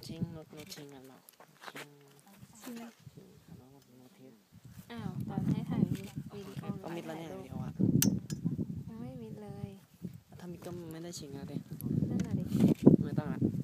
ชิงโนชิงกันเนาะชิงน้องโนเทสอ้าวตอนให้ถ่ายวิดีโอก็มิดแล้วเนี่ยวิดีโออ่ะยังไม่มิดเลยถ้ามิดก็ไม่ได้ชิงแล้วดินั่นน่ะดิไม่ต้องอ่ะ